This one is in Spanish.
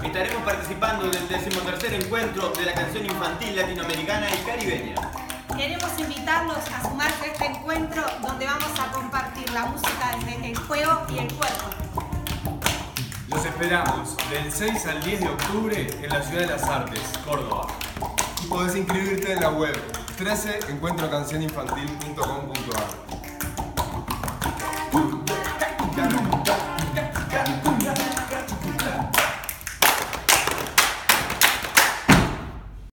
Estaremos participando del 13º encuentro de la canción infantil latinoamericana y caribeña. Queremos invitarlos a sumarse a este encuentro donde vamos a compartir la música desde el juego y el cuerpo. Los esperamos del 6 al 10 de octubre en la Ciudad de las Artes, Córdoba. Y podés inscribirte en la web 13encuentrocancioninfantil.com.ar.